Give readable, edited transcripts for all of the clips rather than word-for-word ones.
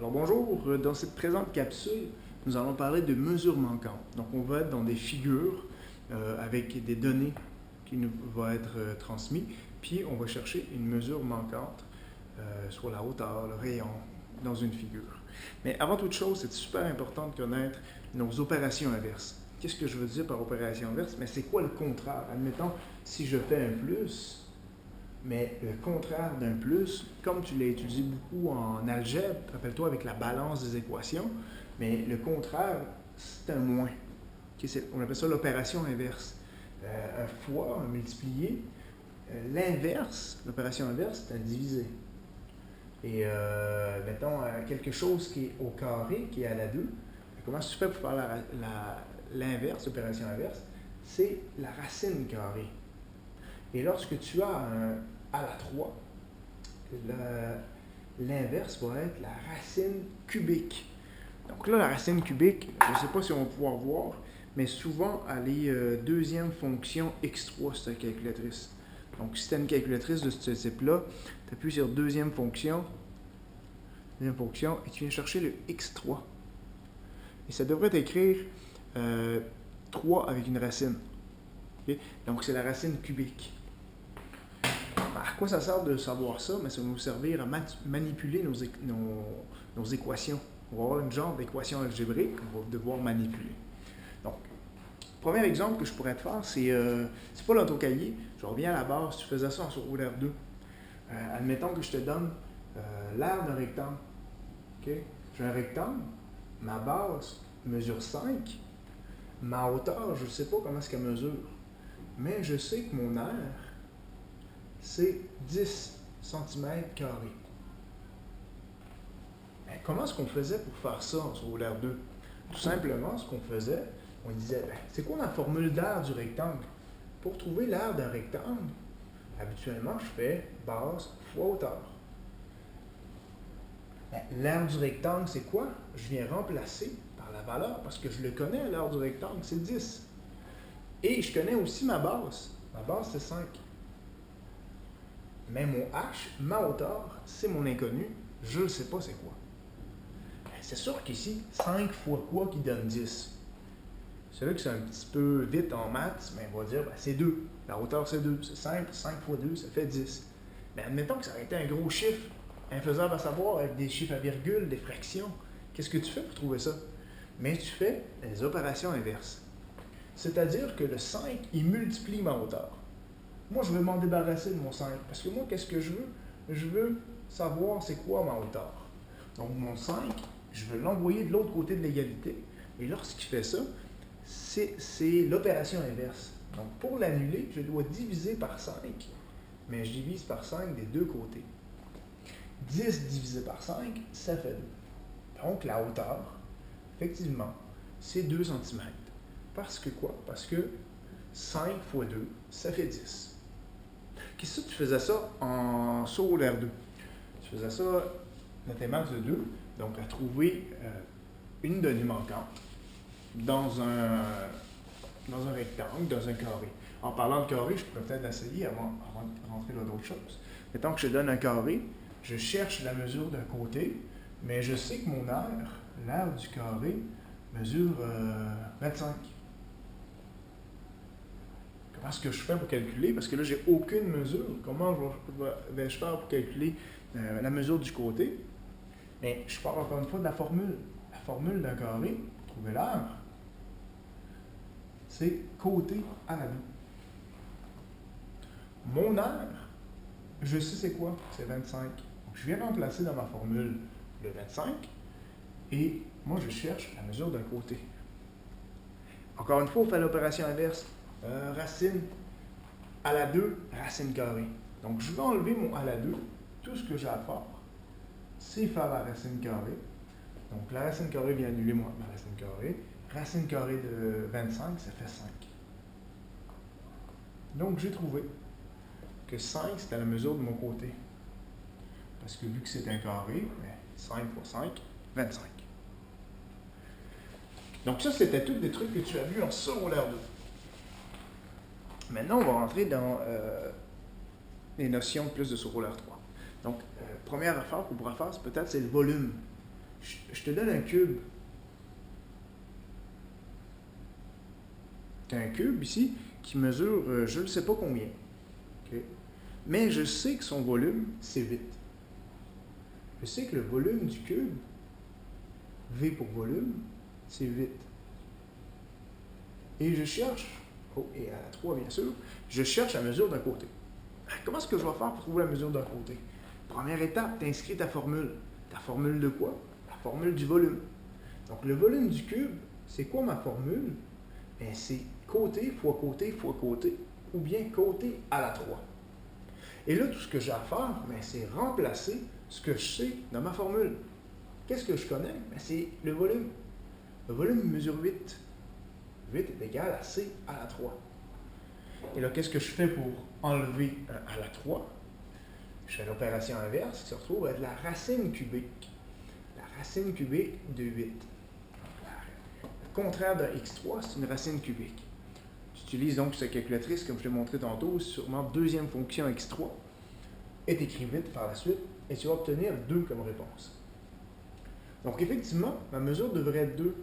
Alors bonjour, dans cette présente capsule, nous allons parler de mesures manquantes. Donc on va être dans des figures avec des données qui nous vont être transmises, puis on va chercher une mesure manquante, soit la hauteur, le rayon, dans une figure. Mais avant toute chose, c'est super important de connaître nos opérations inverses. Qu'est-ce que je veux dire par opération inverse? Mais c'est quoi le contraire? Admettons, si je fais un plus, mais le contraire d'un plus, comme tu l'as étudié beaucoup en algèbre, rappelle-toi avec la balance des équations, mais le contraire, c'est un moins. Okay, on appelle ça l'opération inverse. Un fois, un multiplié. L'inverse, l'opération inverse, c'est un divisé. Et mettons quelque chose qui est au carré, qui est à la 2. Comment tu fais pour faire l'inverse, l'opération inverse? C'est la racine carrée. Et lorsque tu as un à la 3, l'inverse va être la racine cubique. Donc là, la racine cubique, je ne sais pas si on va pouvoir voir, mais souvent, elle est deuxième fonction x3 sur ta calculatrice. Donc, si tu as une calculatrice de ce type-là, tu appuies sur deuxième fonction, et tu viens chercher le x3. Et ça devrait t'écrire 3 avec une racine. Okay? Donc, c'est la racine cubique. À quoi ça sert de savoir ça? Mais ça va nous servir à manipuler nos équations. On va avoir une genre d'équation algébrique qu'on va devoir manipuler. Donc, premier exemple que je pourrais te faire, c'est pas dans ton cahier. Je reviens à la base, tu faisais ça en secondaire 2. Admettons que je te donne l'aire d'un rectangle. Okay? J'ai un rectangle, ma base mesure 5, ma hauteur, je ne sais pas comment est-ce qu'elle mesure, mais je sais que mon aire, c'est 10 cm². Mais comment est-ce qu'on faisait pour faire ça en secondaire 2? Tout simplement, ce qu'on faisait, on disait, c'est quoi la formule d'aire du rectangle? Pour trouver l'aire d'un rectangle, habituellement, je fais base fois hauteur. L'aire du rectangle, c'est quoi? Je viens remplacer par la valeur, parce que je le connais, l'aire du rectangle, c'est 10. Et je connais aussi ma base. Ma base, c'est 5. Mais mon h, ma hauteur, c'est mon inconnu. Je ne sais pas c'est quoi. C'est sûr qu'ici, 5 fois quoi qui donne 10? C'est vrai que c'est un petit peu vite en maths, mais on va dire, c'est 2. La hauteur, c'est 2. C'est simple, 5 fois 2, ça fait 10. Mais admettons que ça aurait été un gros chiffre, infaisable à savoir, avec des chiffres à virgule, des fractions. Qu'est-ce que tu fais pour trouver ça? Mais tu fais les opérations inverses. C'est-à-dire que le 5, il multiplie ma hauteur. Moi, je veux m'en débarrasser de mon 5. Parce que moi, qu'est-ce que je veux? Je veux savoir c'est quoi ma hauteur. Donc, mon 5, je veux l'envoyer de l'autre côté de l'égalité. Et lorsqu'il fait ça, c'est l'opération inverse. Donc, pour l'annuler, je dois diviser par 5. Mais je divise par 5 des deux côtés. 10 divisé par 5, ça fait 2. Donc, la hauteur, effectivement, c'est 2 cm. Parce que quoi? Parce que 5 fois 2, ça fait 10. Qu'est-ce que tu faisais ça en secondaire 2? Tu faisais ça mathématiques de 2, donc à trouver une donnée manquante dans un rectangle, dans un carré. En parlant de carré, je pourrais peut-être l'essayer avant de rentrer dans d'autres choses. Mettons que je te donne un carré, je cherche la mesure d'un côté, mais je sais que mon l'aire du carré, mesure 25. Comment est-ce que je fais pour calculer? Parce que là, j'ai aucune mesure. Comment vais-je faire pour calculer la mesure du côté? Mais je parle encore une fois de la formule. La formule d'un carré, pour trouver l'aire, c'est côté à la 2. Mon aire, je sais c'est quoi? C'est 25. Donc, je viens remplacer dans ma formule le 25 et moi, je cherche la mesure d'un côté. Encore une fois, on fait l'opération inverse. Racine à la 2, racine carrée. Donc, je vais enlever mon à la 2. Tout ce que j'ai à faire, c'est faire la racine carrée. Donc, la racine carrée vient annuler ma racine carrée. Racine carrée de 25, ça fait 5. Donc, j'ai trouvé que 5, c'était la mesure de mon côté. Parce que vu que c'est un carré, 5 fois 5, 25. Donc, ça, c'était tous des trucs que tu as vus en secondaire 2. Maintenant, on va rentrer dans les notions plus de secondaire 3. Donc, première affaire qu'on pourra faire, c'est peut-être le volume. je te donne un cube. Tu as un cube ici qui mesure je ne sais pas combien. Okay? Mais je sais que son volume, c'est 8. Je sais que le volume du cube, V pour volume, c'est 8. Et je cherche, et à la 3 bien sûr, je cherche la mesure d'un côté. Comment est-ce que je vais faire pour trouver la mesure d'un côté? Première étape, tu inscris ta formule. Ta formule de quoi? La formule du volume. Donc le volume du cube, c'est quoi ma formule? Bien, c'est côté fois côté fois côté, ou bien côté à la 3. Et là, tout ce que j'ai à faire, c'est remplacer ce que je sais dans ma formule. Qu'est-ce que je connais? C'est le volume. Le volume mesure 8. 8 est égal à C à la 3. Et là, qu'est-ce que je fais pour enlever à la 3? Je fais l'opération inverse qui se retrouve être la racine cubique. La racine cubique de 8. Le contraire de x3, c'est une racine cubique. J'utilise donc cette calculatrice, comme je l'ai montré tantôt, sûrement deuxième fonction x3, est écrit vite par la suite, et tu vas obtenir 2 comme réponse. Donc effectivement, ma mesure devrait être 2.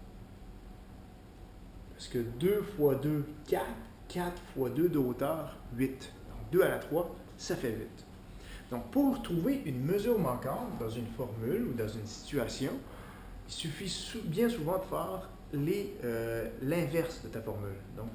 Parce que 2 fois 2, 4. 4 fois 2 de hauteur, 8. Donc 2 à la 3, ça fait 8. Donc pour trouver une mesure manquante dans une formule ou dans une situation, il suffit bien souvent de faire l'inverse de ta formule. Donc,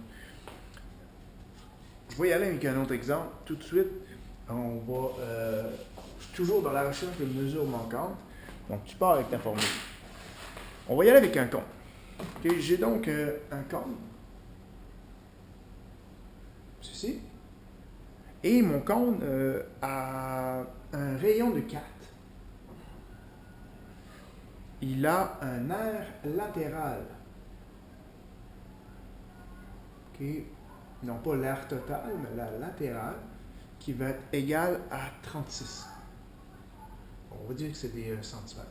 je vais y aller avec un autre exemple. Tout de suite, je suis toujours dans la recherche de mesures manquantes. Donc, tu pars avec ta formule. On va y aller avec un cône. Okay, j'ai donc un cône. Ceci. Et mon cône a un rayon de 4. Il a un aire latéral. Okay. Non pas l'aire totale, mais la latérale, qui va être égale à 36. On va dire que c'est des centimètres.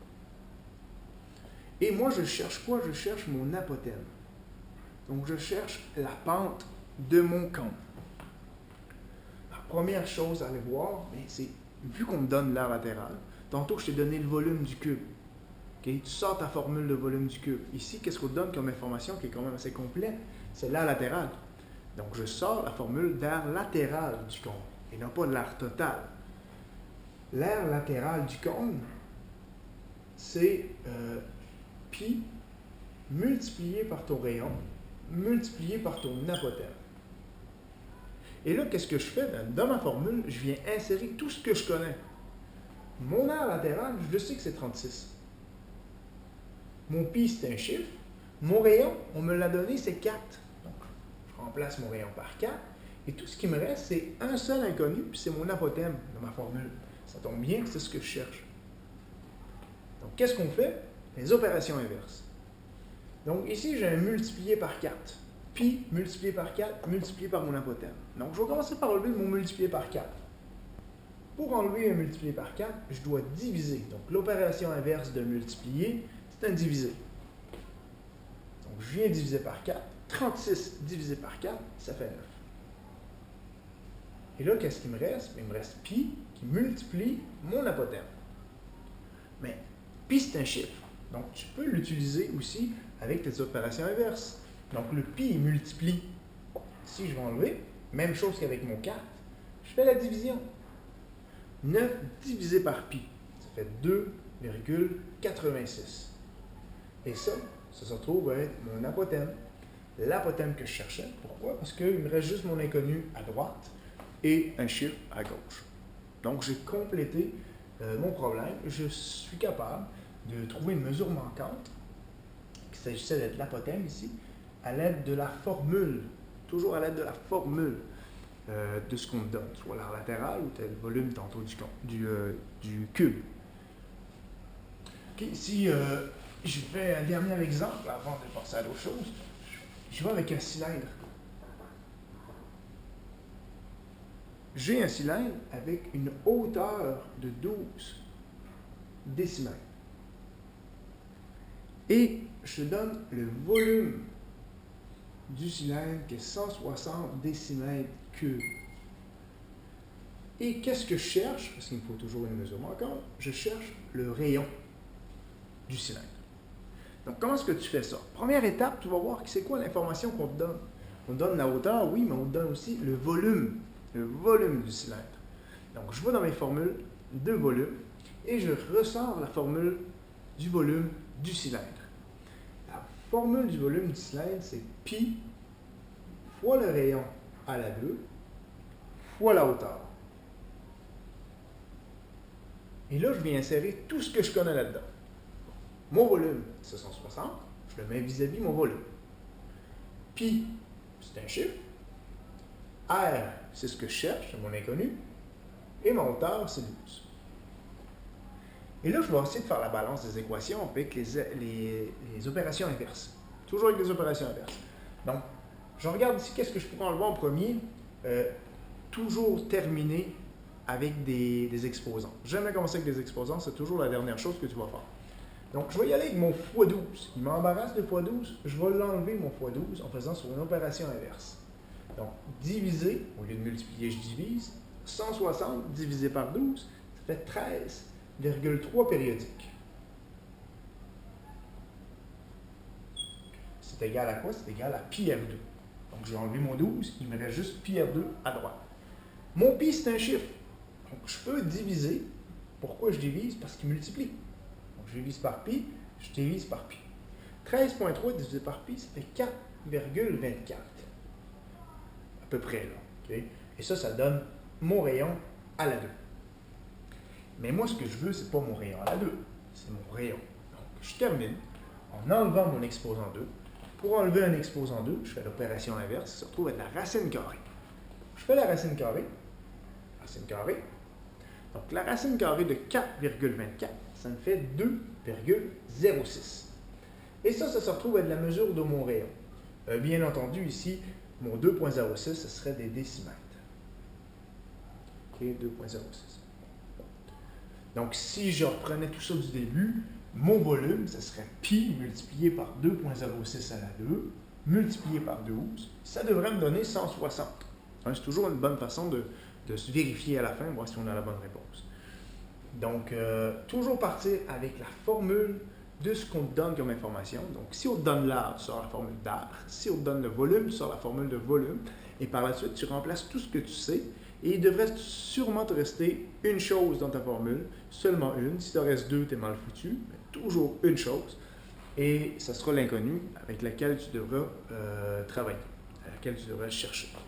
Et moi, je cherche quoi? Je cherche mon apothème. Donc, je cherche la pente de mon cône. La première chose à aller voir, c'est, vu qu'on me donne l'aire latérale, tantôt, je t'ai donné le volume du cube. Okay? Tu sors ta formule de volume du cube. Ici, qu'est-ce qu'on te donne comme information qui est quand même assez complète? C'est l'aire latérale. Donc, je sors la formule d'aire latérale du cône, et non pas de l'aire totale. L'aire latérale du cône, c'est pi multiplié par ton rayon, multiplié par ton apothème. Et là, qu'est-ce que je fais? Dans ma formule, je viens insérer tout ce que je connais. Mon aire latérale, je sais que c'est 36. Mon pi, c'est un chiffre. Mon rayon, on me l'a donné, c'est 4. Donc, je remplace mon rayon par 4. Et tout ce qui me reste, c'est un seul inconnu, puis c'est mon apothème dans ma formule. Ça tombe bien, c'est ce que je cherche. Donc, qu'est-ce qu'on fait? Les opérations inverses. Donc, ici, j'ai un multiplié par 4. Pi multiplié par 4, multiplié par mon apothème. Donc, je vais commencer par enlever mon multiplié par 4. Pour enlever un multiplié par 4, je dois diviser. Donc, l'opération inverse de multiplier, c'est un divisé. Donc, je viens diviser par 4. 36 divisé par 4, ça fait 9. Et là, qu'est-ce qu'il me reste? Il me reste pi qui multiplie mon apothème. Mais pi, c'est un chiffre. Donc, tu peux l'utiliser aussi avec tes opérations inverses. Donc, le pi multiplie. Si je vais enlever, même chose qu'avec mon 4, je fais la division. 9 divisé par pi, ça fait 2,86. Et ça se retrouve à être mon apothème. L'apothème que je cherchais. Pourquoi? Parce qu'il me reste juste mon inconnu à droite et un chiffre à gauche. Donc, j'ai complété mon problème. Je suis capable de trouver une mesure manquante, qu'il s'agissait d'être l'apothème ici, à l'aide de la formule, toujours à l'aide de la formule de ce qu'on me donne, soit l'aire latérale ou tel volume tantôt du cube. Okay, ici, je fais un dernier exemple avant de passer à l'autre chose. Je vais avec un cylindre. J'ai un cylindre avec une hauteur de 12 décimètres. Et je donne le volume du cylindre qui est 160 décimètres cubes. Et qu'est-ce que je cherche? Parce qu'il me faut toujours une mesure manquante. Je cherche le rayon. du cylindre. Donc, comment est-ce que tu fais ça? Première étape, tu vas voir que c'est quoi l'information qu'on te donne. On te donne la hauteur, oui, mais on te donne aussi le volume du cylindre. Donc, je vais dans mes formules de volume et je ressors la formule du volume du cylindre. La formule du volume du cylindre, c'est pi fois le rayon à la 2 fois la hauteur. Et là, je vais insérer tout ce que je connais là-dedans. Mon volume, c'est 160. Je le mets vis-à-vis mon volume. Pi, c'est un chiffre. R, c'est ce que je cherche, c'est mon inconnu. Et ma hauteur, c'est 12. Et là, je vais essayer de faire la balance des équations avec les opérations inverses. Toujours avec des opérations inverses. Donc, je regarde ici qu'est-ce que je pourrais enlever en premier. Toujours terminer avec des exposants. Jamais commencer avec des exposants, c'est toujours la dernière chose que tu vas faire. Donc, je vais y aller avec mon x12. Il m'embarrasse le x12, je vais l'enlever mon x12 en faisant sur une opération inverse. Donc, diviser, au lieu de multiplier, je divise. 160 divisé par 12, ça fait 13,3 périodiques. C'est égal à quoi? C'est égal à pi R2. Donc, j'ai enlevé mon 12, il me reste juste pi R2 à droite. Mon pi, c'est un chiffre. Donc, je peux diviser. Pourquoi je divise? Parce qu'il multiplie. Donc, je divise par pi, je divise par pi. 13,3 divisé par pi, ça fait 4,24. À peu près, là. Okay? Et ça donne mon rayon à la 2. Mais moi, ce que je veux, c'est pas mon rayon à la 2. C'est mon rayon. Donc, je termine en enlevant mon exposant 2. Pour enlever un exposant 2, je fais l'opération inverse. Ça se retrouve être la racine carrée. Je fais la racine carrée. Racine carrée. Donc, la racine carrée de 4,24, ça me fait 2,06. Et ça se retrouve être la mesure de mon rayon. Bien entendu, ici, mon 2,06, ce serait des décimètres. OK, 2,06. Donc, si je reprenais tout ça du début, mon volume, ce serait pi multiplié par 2,06 à la 2, multiplié par 12. Ça devrait me donner 160. Hein, c'est toujours une bonne façon de se vérifier à la fin, voir si on a la bonne réponse. Donc, toujours partir avec la formule de ce qu'on te donne comme information. Donc, si on te donne l'art, tu sors la formule d'art. Si on te donne le volume, tu sors la formule de volume. Et par la suite, tu remplaces tout ce que tu sais. Et il devrait sûrement te rester une chose dans ta formule, seulement une. Si tu en restes deux, tu es mal foutu. Mais toujours une chose. Et ça sera l'inconnu avec laquelle tu devras travailler, à laquelle tu devras chercher.